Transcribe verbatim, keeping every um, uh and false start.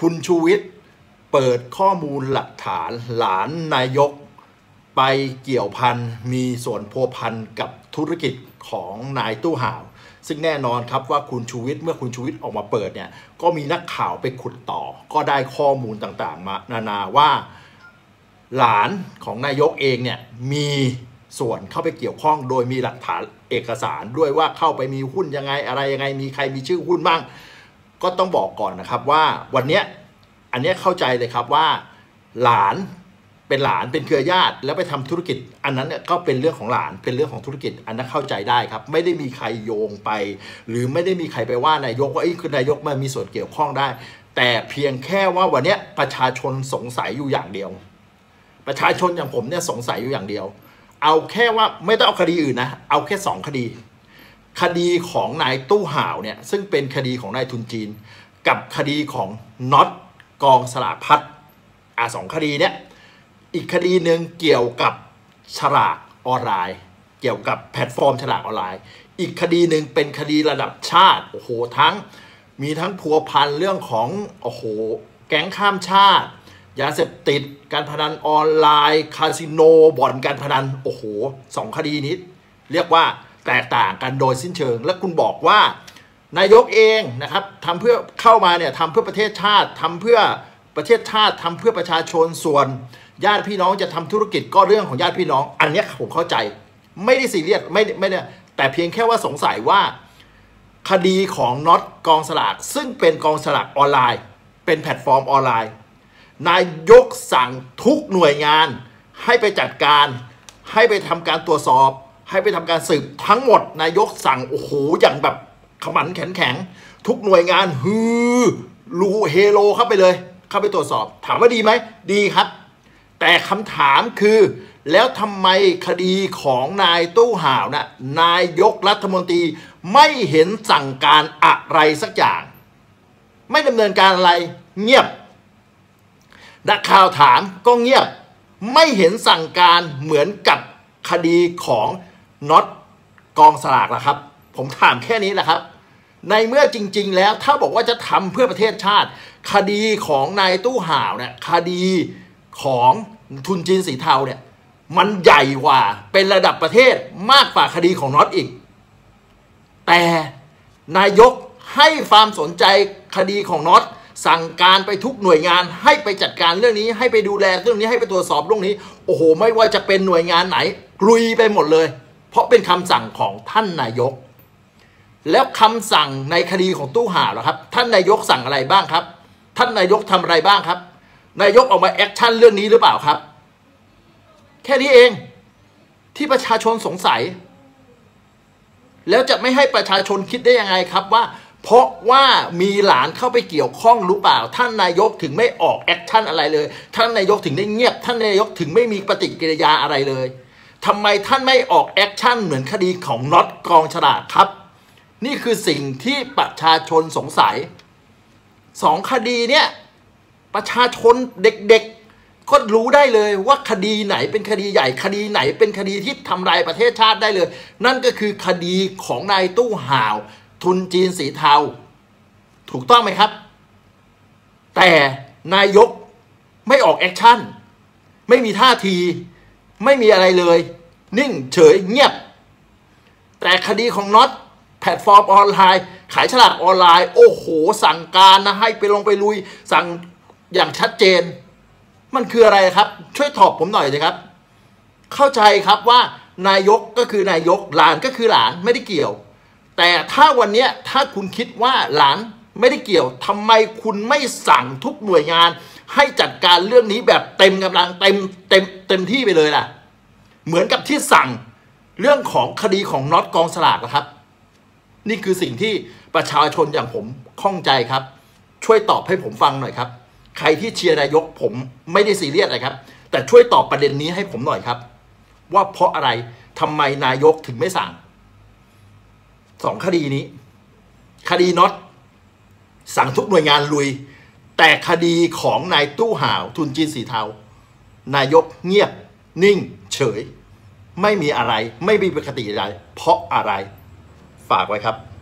คุณชูวิทย์เปิดข้อมูลหลักฐานหลานนายกไปเกี่ยวพันมีส่วนพัวพันกับธุรกิจของนายตู้ห่าวซึ่งแน่นอนครับว่าคุณชูวิทย์เมื่อคุณชูวิทย์ออกมาเปิดเนี่ยก็มีนักข่าวไปขุดต่อก็ได้ข้อมูลต่างๆมานานาว่าหลานของนายกเองเนี่ยมีส่วนเข้าไปเกี่ยวข้องโดยมีหลักฐานเอกสารด้วยว่าเข้าไปมีหุ้นยังไงอะไรยังไงมีใครมีชื่อหุ้นบ้างก็ต้องบอกก่อนนะครับว่าวันนี้อันนี้เข้าใจเลยครับว่าหลานเป็นหลานเป็นเครือญาติแล้วไปทำธุรกิจอันนั้นเนี่ยก็เป็นเรื่องของหลานเป็นเรื่องของธุรกิจอันนั้นเข้าใจได้ครับไม่ได้มีใครโยงไปหรือไม่ได้มีใครไปว่านายกว่าไอ้คือนายกมันมีส่วนเกี่ยวข้องได้แต่เพียงแค่ว่าวันนี้ประชาชนสงสัยอยู่อย่างเดียวประชาชนอย่างผมเนี่ยสงสัยอยู่อย่างเดียวเอาแค่ว่าไม่ต้องเอาคดีอื่นนะเอาแค่สองคดีคดีของนายตู้ห่าวเนี่ยซึ่งเป็นคดีของนายทุนจีนกับคดีของน็อตกองสลากพัดอ่ะสองคดีเนี้ยอีกคดีหนึ่งเกี่ยวกับฉลากออนไลน์เกี่ยวกับแพลตฟอร์มฉลากออนไลน์อีกคดีหนึ่งเป็นคดีระดับชาติโอ้โหทั้งมีทั้งพัวพันเรื่องของโอ้โหแก๊งข้ามชาติยาเสพติดการพนันออนไลน์คาสิโนบ่อนการพนันโอ้โหสองคดีนี้เรียกว่าแตกต่างกันโดยสิ้นเชิงและคุณบอกว่านายกเองนะครับทำเพื่อเข้ามาเนี่ยทำเพื่อประเทศชาติทำเพื่อประเทศชาติทำเพื่อประชาชนส่วนญาติพี่น้องจะทำธุรกิจก็เรื่องของญาติพี่น้องอันนี้ผมเข้าใจไม่ได้ซีเรียสไม่ไม่เนี่ยแต่เพียงแค่ว่าสงสัยว่าคดีของน็อตกองสลากซึ่งเป็นกองสลากออนไลน์เป็นแพลตฟอร์มออนไลน์นายกสั่งทุกหน่วยงานให้ไปจัดการให้ไปทำการตรวจสอบให้ไปทำการสืบทั้งหมดนายกสั่งโอ้โหอย่างแบบขมันแข็งแข็งทุกหน่วยงานฮือรูเฮโลเข้าไปเลยเข้าไปตรวจสอบถามว่าดีไหมดีครับแต่คำถามคือแล้วทำไมคดีของนายตู้ห่าวนะ่ะนายกรัฐมนตรีไม่เห็นสั่งการอะไรสักอย่างไม่ดำเนินการอะไรเงียบนักข่าวถามก็เงียบไม่เห็นสั่งการเหมือนกับคดีของน็อตกองสลากล่ะครับผมถามแค่นี้แหละครับในเมื่อจริงๆแล้วถ้าบอกว่าจะทำเพื่อประเทศชาติคดีของนายตู้ห่าวเนี่ยคดีของทุนจีนสีเทาเนี่ยมันใหญ่กว่าเป็นระดับประเทศมากกว่าคดีของน็อตอีกแต่นายกให้ความสนใจคดีของน็อตสั่งการไปทุกหน่วยงานให้ไปจัดการเรื่องนี้ให้ไปดูแลเรื่องนี้ให้ไปตรวจสอบเรื่องนี้โอ้โหไม่ว่าจะเป็นหน่วยงานไหนลุยไปหมดเลยเพราะเป็นคำสั่งของท่านนายกแล้วคำสั่งในคดีของตู้ห่าวนะครับท่านนายกสั่งอะไรบ้างครับท่านนายกทำอะไรบ้างครับนายกออกมาแอคชั่นเรื่องนี้หรือเปล่าครับแค่นี้เองที่ประชาชนสงสัยแล้วจะไม่ให้ประชาชนคิดได้ยังไงครับว่าเพราะว่ามีหลานเข้าไปเกี่ยวข้องหรือเปล่าท่านนายกถึงไม่ออกแอคชั่นอะไรเลยท่านนายกถึงได้เงียบท่านนายกถึงไม่มีปฏิกิริยาอะไรเลยทำไมท่านไม่ออกแอคชั่นเหมือนคดีของน็อตกองฉลากครับนี่คือสิ่งที่ประชาชนสงสัยสองคดีเนี่ยประชาชนเด็กๆก็รู้ได้เลยว่าคดีไหนเป็นคดีใหญ่คดีไหนเป็นคดีที่ทำลายประเทศชาติได้เลยนั่นก็คือคดีของนายตู้ห่าวทุนจีนสีเทาถูกต้องไหมครับแต่นายกไม่ออกแอคชั่นไม่มีท่าทีไม่มีอะไรเลยนิ่งเฉยเงียบแต่คดีของน็อตแพลตฟอร์มออนไลน์ขายฉลากออนไลน์โอ้โหสั่งการนะให้ไปลงไปลุยสั่งอย่างชัดเจนมันคืออะไรครับช่วยตอบผมหน่อยเลยครับเข้าใจครับว่านายกก็คือนายกหลานก็คือหลานไม่ได้เกี่ยวแต่ถ้าวันนี้ถ้าคุณคิดว่าหลานไม่ได้เกี่ยวทำไมคุณไม่สั่งทุกหน่วยงานให้จัดการเรื่องนี้แบบเต็มกำลังเต็มเต็มเต็มที่ไปเลยล่ะเหมือนกับที่สั่งเรื่องของคดีของน็อตกองสลากนะครับนี่คือสิ่งที่ประชาชนอย่างผมข้องใจครับช่วยตอบให้ผมฟังหน่อยครับใครที่เชียร์นายกผมไม่ได้ซีเรียสเลยครับแต่ช่วยตอบประเด็นนี้ให้ผมหน่อยครับว่าเพราะอะไรทำไมนายกถึงไม่สั่งสองคดีนี้คดีน็อตสั่งทุกหน่วยงานลุยแต่คดีของนายตู้ห่าวทุนจีนสีเทานายกเงียบนิ่งเฉยไม่มีอะไรไม่มีปกติอะไรเพราะอะไรฝากไว้ครับ